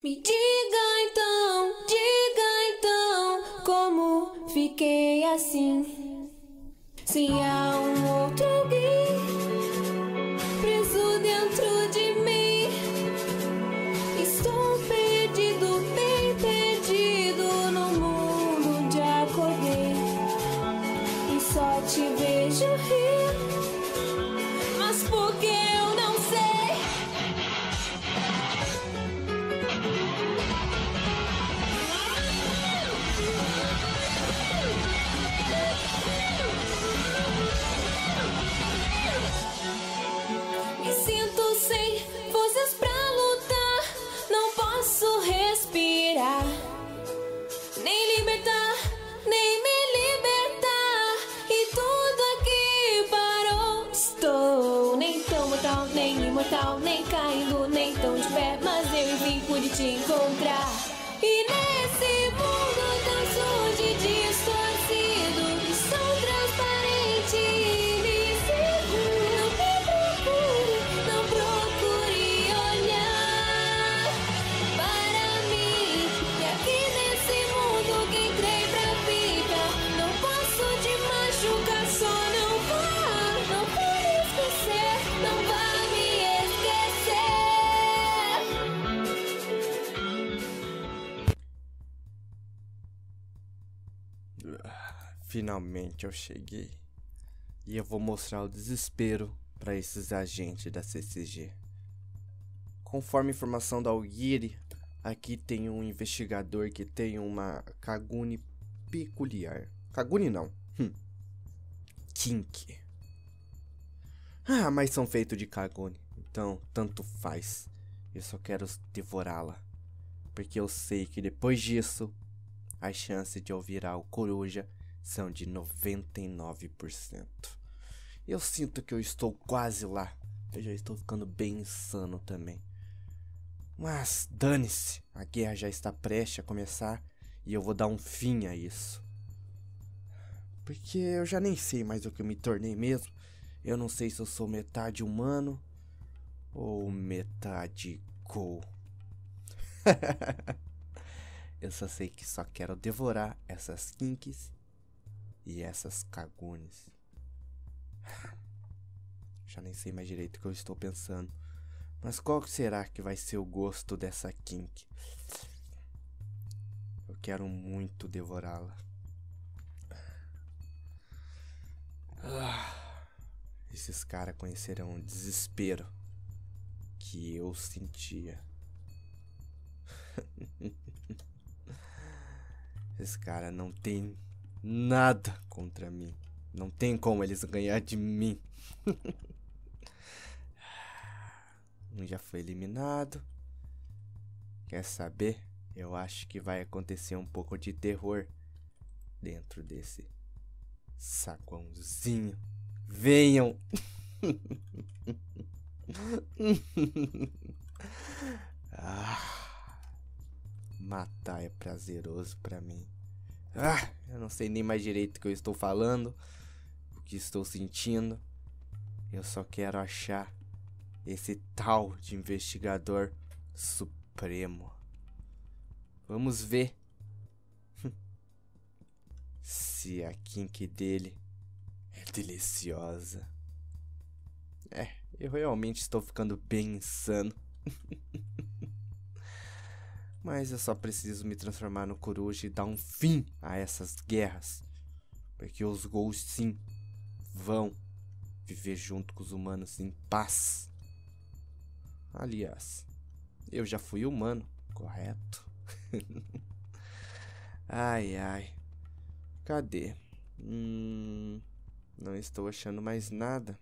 Diga então, como fiquei assim? Se há um outro alguém preso dentro de mim, estou perdido, bem perdido no mundo onde acordei e só te vejo rir, mas porque eu não sei. Me sinto sem forças pra lutar, não posso respirar, nem libertar, nem me libertar, e tudo aqui parou. Estou nem tão mortal, nem imortal, nem caindo, nem tão de pé, mas eu enfim pude te encontrar. E nesse mundo tão sujo e distorcido, sou transparente e me seguro. Não procure olhar para mim, e aqui nesse mundo que entrei pra ficar, não posso te machucar, só não vá me esquecer, não vá me esquecer. Finalmente eu cheguei e eu vou mostrar o desespero para esses agentes da CCG. Conforme informação da Alguiri, aqui tem um investigador que tem uma Kaguni peculiar. Kaguni não, Kink. Mas são feitos de Kaguni, então tanto faz. Eu só quero devorá-la, porque eu sei que depois disso as chances de eu virar o coruja são de 99%. Eu sinto que eu estou quase lá. Eu já estou ficando bem insano também. Mas dane-se, a guerra já está prestes a começar e eu vou dar um fim a isso. Porque eu já nem sei mais o que eu me tornei mesmo. Eu não sei se eu sou metade humano ou metade Ghoul. Eu só sei que só quero devorar essas Kinks e essas Kagunis. Já nem sei mais direito o que eu estou pensando. Mas qual será que vai ser o gosto dessa Kink? Eu quero muito devorá-la. Esses caras conhecerão o desespero que eu sentia. Esses caras não tem nada contra mim. Não tem como eles ganhar de mim. Um já foi eliminado. Quer saber? Eu acho que vai acontecer um pouco de terror dentro desse saguãozinho. Venham! Matar é prazeroso pra mim. Eu não sei nem mais direito o que eu estou falando, o que estou sentindo. Eu só quero achar esse tal de investigador supremo. Vamos ver se a Kink dele é deliciosa. Eu realmente estou ficando bem insano. Mas eu só preciso me transformar no coruja e dar um fim a essas guerras. Porque os Ghouls sim vão viver junto com os humanos em paz. Aliás, eu já fui humano, correto? Ai. Cadê? Não estou achando mais nada.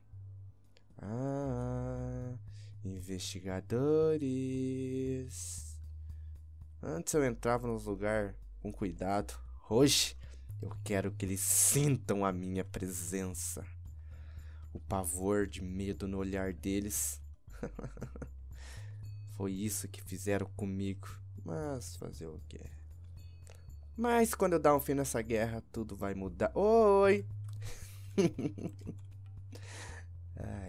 Investigadores. Antes eu entrava nos lugares com cuidado. Hoje eu quero que eles sintam a minha presença. O pavor de medo no olhar deles. Foi isso que fizeram comigo. Mas fazer o quê? Mas quando eu dar um fim nessa guerra, tudo vai mudar. Oi!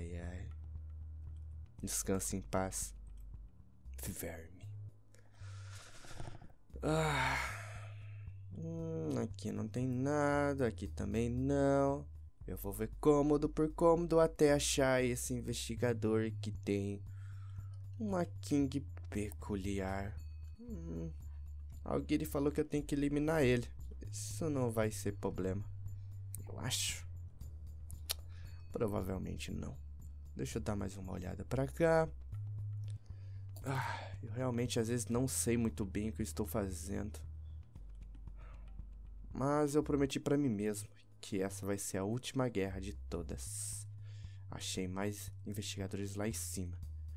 Ai. Descanse em paz, verme. Aqui não tem nada, aqui também não. Eu vou ver cômodo por cômodo até achar esse investigador que tem uma King peculiar. Alguém falou que eu tenho que eliminar ele. Isso não vai ser problema, eu acho. Provavelmente não. Deixa eu dar mais uma olhada pra cá. Eu realmente às vezes não sei muito bem o que eu estou fazendo. Mas eu prometi pra mim mesmo que essa vai ser a última guerra de todas. Achei mais investigadores lá em cima.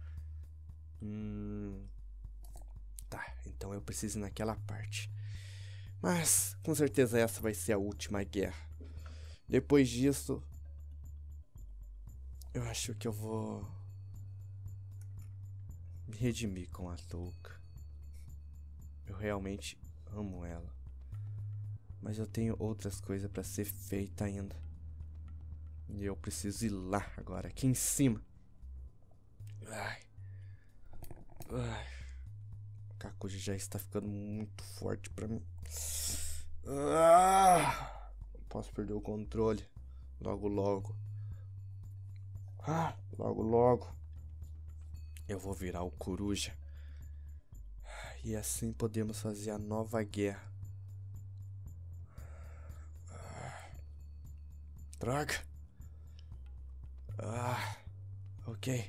Tá, então eu preciso ir naquela parte. Mas com certeza essa vai ser a última guerra. Depois disso, eu acho que eu vou me redimir com a touca. Eu realmente amo ela. Mas eu tenho outras coisas pra ser feita ainda. E eu preciso ir lá agora, aqui em cima. O Kakuji já está ficando muito forte pra mim. Posso perder o controle. Logo, logo. Logo, logo. Eu vou virar o coruja. E assim podemos fazer a nova guerra. Droga. Ok.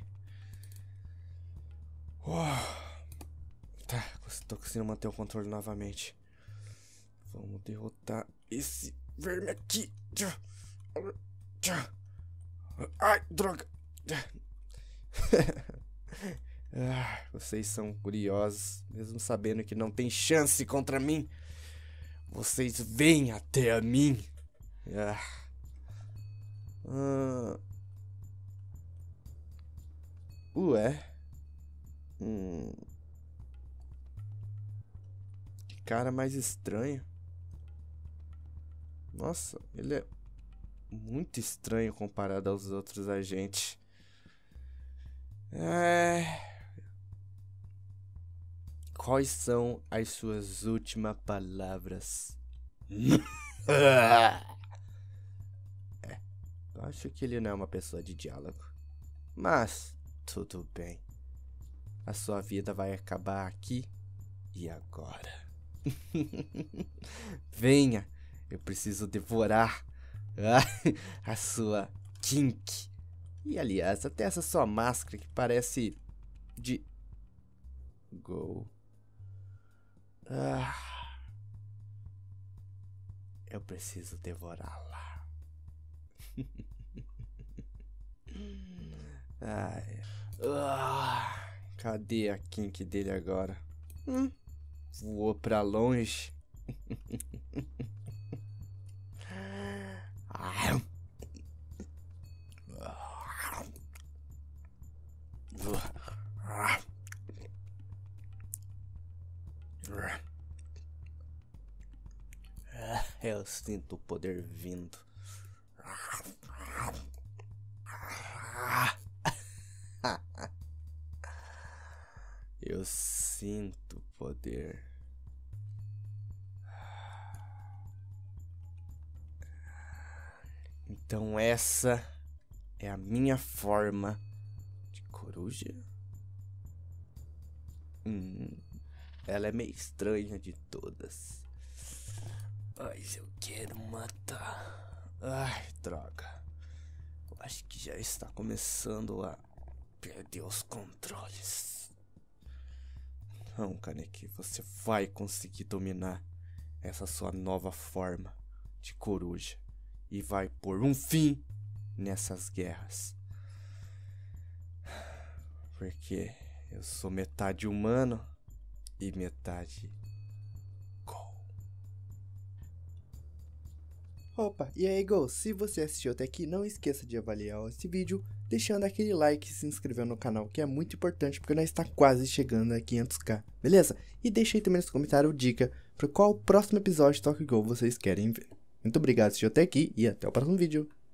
Tá, tô conseguindo manter o controle novamente. Vamos derrotar esse verme aqui. Ai, droga. Vocês são curiosos, mesmo sabendo que não tem chance contra mim. Vocês vêm até a mim. Ué. Que cara mais estranho. Nossa, ele é muito estranho comparado aos outros agentes. Quais são as suas últimas palavras? Eu acho que ele não é uma pessoa de diálogo. Mas tudo bem. A sua vida vai acabar aqui e agora. Venha, eu preciso devorar a sua kink. E aliás, até essa sua máscara que parece de Go. Eu preciso devorá-la. Cadê a kink dele agora? Voou pra longe. Eu sinto o poder vindo. Eu sinto o poder. Então essa é a minha forma de coruja. Ela é meio estranha de todas. Mas eu quero matar. Ai, droga. Eu acho que já está começando a perder os controles. Não, Kaneki, você vai conseguir dominar essa sua nova forma de coruja e vai pôr um fim nessas guerras. Porque eu sou metade humano e metade Go. Opa, e aí Go, se você assistiu até aqui, não esqueça de avaliar esse vídeo, deixando aquele like e se inscrevendo no canal, que é muito importante porque nós está quase chegando a 500k, beleza? E deixa aí também nos comentários dica para qual próximo episódio de Tokyo Go vocês querem ver. Muito obrigado por assistir até aqui e até o próximo vídeo.